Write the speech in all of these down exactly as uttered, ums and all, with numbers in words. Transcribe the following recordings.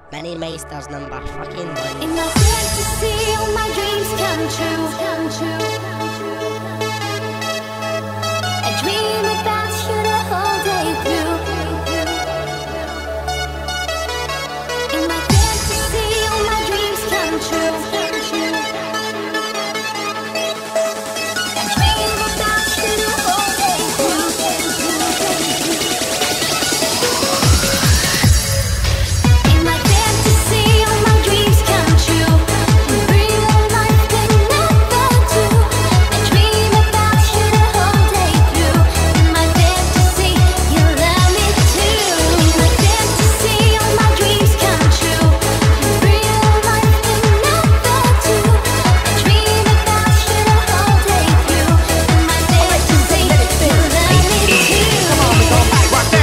MiniMysters number fucking one. In my fantasy, all my dreams come true, come true. I dream about you the whole day through. In my fantasy, all my dreams come true, come true. I dream about you the whole day through. In my fantasy, all my dreams come true. Real life can never do. I dream about you the whole day through. In my fantasy, you love me too. In my fantasy, all my dreams come true. Real life can never do. I dream about you the whole day through. In my fantasy, you love me too. Come on, go back, rock that.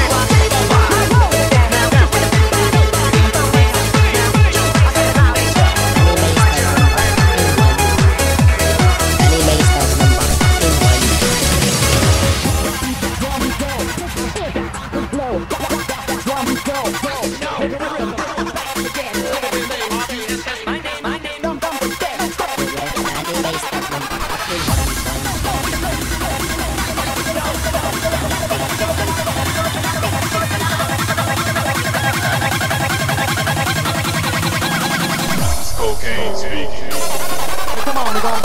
Cocaine speaking. Come on, we're going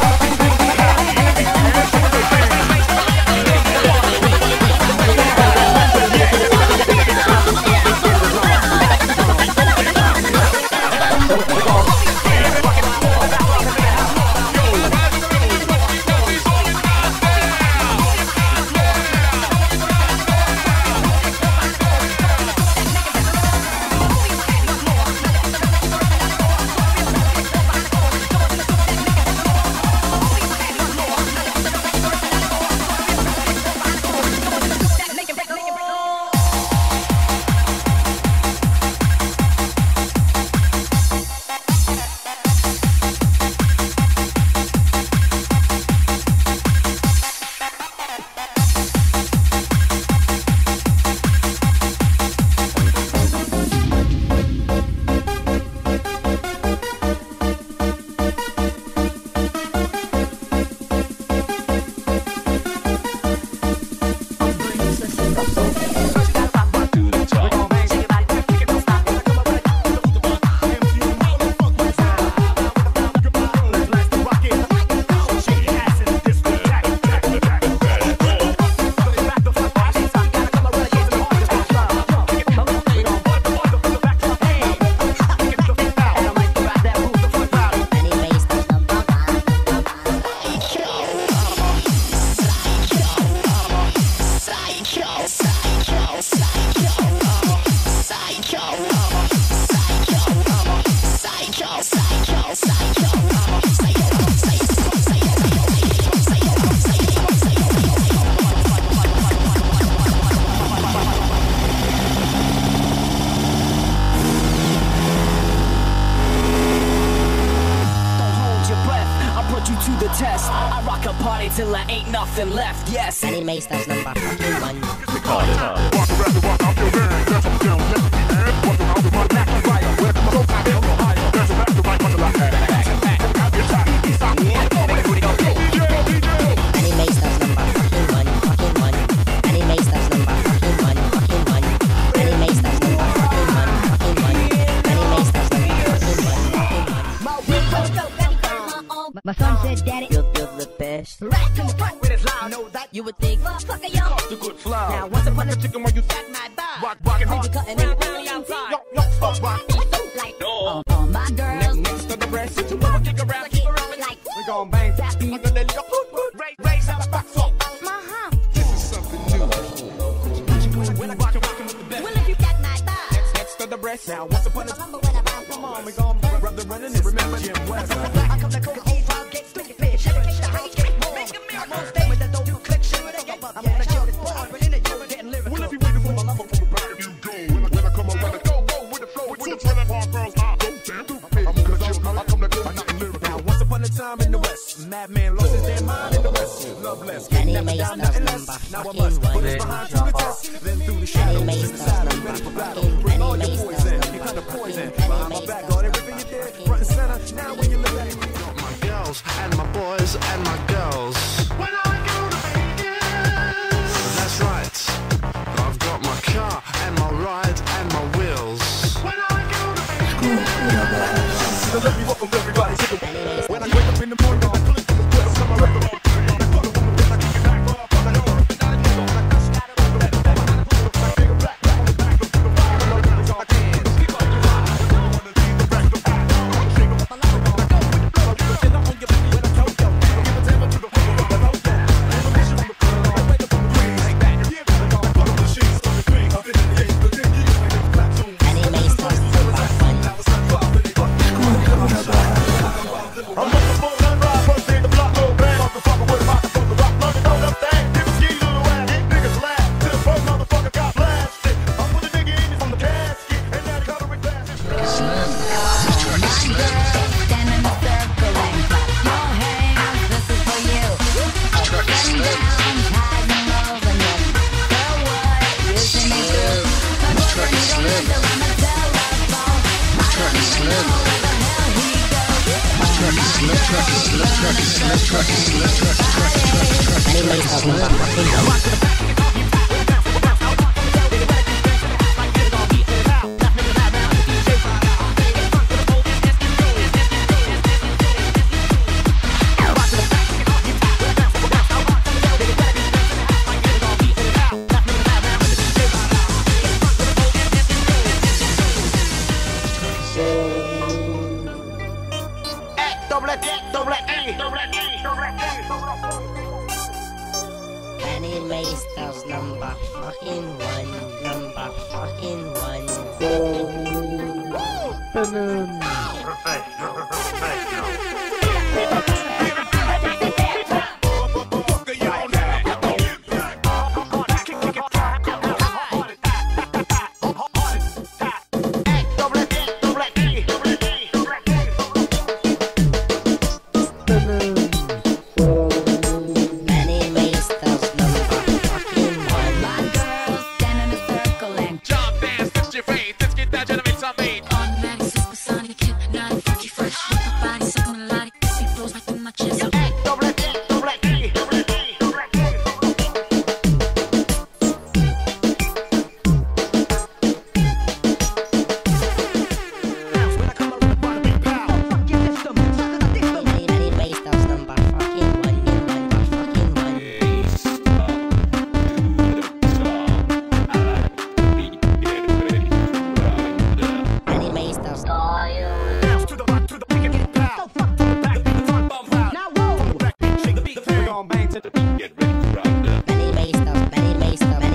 to the test. I rock a party till there ain't nothing left. Yes. MiniMysters number fucking one. We call it up. Walk around the walk out your band. That's what I'm down. Let me add. Walk around with my back and right. Where come I go? I feel Ohio. That's a back to right until I had. MiniMysters number fucking one, fucking one. MiniMysters number fucking one, fucking one. MiniMysters number fucking one, fucking one. MiniMysters number fucking one, fucking one. My son said, Daddy, You're, you're the best. right in the front with his loud. Know that You would think motherfucker, yo. The good flow. Now once upon a Chicken when you at my bar, rock, rockin' we hard. be cutting it really outside. Yo, yo, stop rock. So like, all, all my girls, Next to the breast. You wanna kick around, kick around. like, We gon' bang that beat. Under the lip. Raise, raise up, back up. my hump. This is something new. When I rockin', rockin' with the best. Well, if you got my bar, Next to the breast. Now once upon a time. remember when I found Come on, we gon' rub the running and remember Jim West. I come to cook old frog, get stupid fish, shake the house, get warm. Make a miracle. I'm on stage with the dope, you click, shoot it up. I'm gonna show this boy, but in the year, getting lyrical. Will it be waiting for my lover from the back of you go? When I, when I come around, go, go with the flow. With the trailer park girls, I go damn stupid. I'm gonna chill, I come to go, I'm not lyrical. Now once upon a time in the West, madman lost his damn mind in the West. Love less, can't never down, nothing less. Now I must put this behind to the test. Then through the shadows, to the side, ready for battle. Bring all your poison, you kind of poison. So let me welcome everybody to the when I wake up in the morning, I flip to the twist, come on, record on. MiniMysters number fucking one, number fucking one. MiniMysters, MiniMysters.